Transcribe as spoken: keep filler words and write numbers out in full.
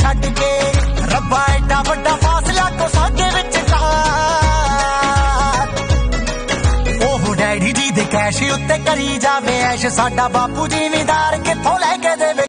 ਛੱਡ ਕੇ। ਰੱਬਾ ਐਡਾ ਵੱਡਾ ਫਾਸਲਾ ਕੋ ਸਾਡੇ ਵਿਚਕਾਰ, ਉਹ ਡੈਡੀ ਜੀ ਦੇ ਕੈਸ਼ ਉੱਤੇ ਕਰੀ ਜਾਵੇ ਐਸ਼, ਸਾਡਾ ਬਾਪੂ ਜ਼ਿਮੀਂਦਾਰ ਕਿੱਥੋਂ ਲੈ ਕੇ ਦੇਵੇ।